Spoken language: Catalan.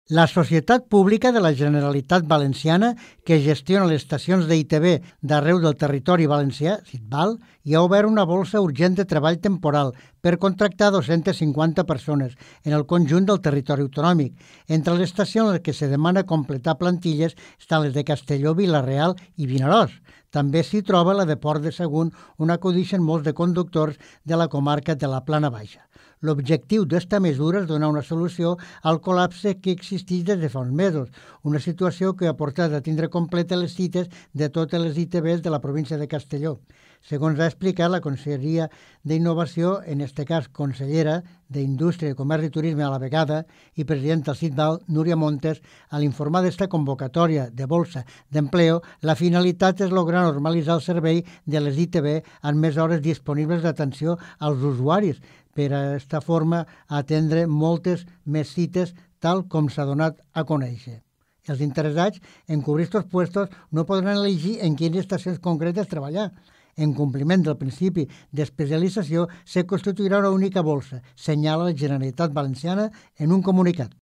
La Societat Pública de la Generalitat Valenciana, que gestiona les estacions d'ITV d'arreu del territori valencià, CITVAL, hi ha obert una bolsa urgent de treball temporal per contractar 250 persones en el conjunt del territori autonòmic. Entre les estacions en les que se demana completar plantilles estan les de Castelló, Vila-real i Vinaròs. També s'hi troba la de Port de Sagunt, on acudixen molts de conductors de la comarca de la Plana Baixa. L'objectiu d'esta mesura és donar una solució al col·lapse que existeix des de fa uns mesos, una situació que ha portat a tindre completes les cites de totes les ITVs de la província de Castelló. Segons ha explicat la Conselleria d'Innovació, en aquest cas consellera d'Indústria, Comerç i Turisme a la vegada i presidenta del CITVAL, Núria Montes, a l'informar d'esta convocatòria de bolsa d'empleo, la finalitat és lograr normalitzar el servei de les ITV amb més hores disponibles d'atenció als usuaris, per a aquesta forma atendre moltes més cites tal com s'ha donat a conèixer. Els interessats en cobrir aquests puestos no podran elegir en quines estacions concretes treballar. En compliment del principi d'especialització, se constituirà una única bolsa, senyala la Generalitat Valenciana en un comunicat.